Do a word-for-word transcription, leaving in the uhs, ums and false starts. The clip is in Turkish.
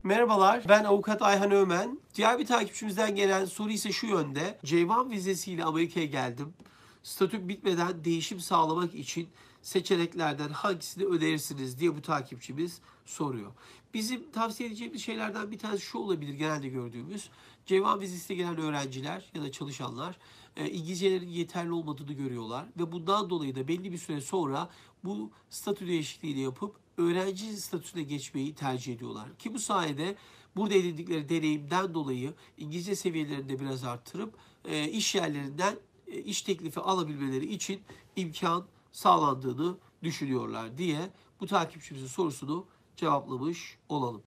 Merhabalar, ben avukat Ayhan Ömen. Diğer bir takipçimizden gelen soru ise şu yönde. C bir vizesiyle Amerika'ya geldim. Statüm bitmeden değişim sağlamak için seçeneklerden hangisini önerirsiniz diye bu takipçimiz soruyor. Bizim tavsiye edeceğimiz şeylerden bir tanesi şu olabilir genelde gördüğümüz. C bir vizesiyle gelen öğrenciler ya da çalışanlar e, İngilizcelerin yeterli olmadığını görüyorlar. Ve bundan dolayı da belli bir süre sonra bu statü değişikliğini yapıp öğrenci statüsüne geçmeyi tercih ediyorlar. Ki bu sayede burada edindikleri deneyimden dolayı İngilizce seviyelerini de biraz arttırıp e, iş yerlerinden e, iş teklifi alabilmeleri için imkan sağlandığını düşünüyorlar diye bu takipçimizin sorusunu cevaplamış olalım.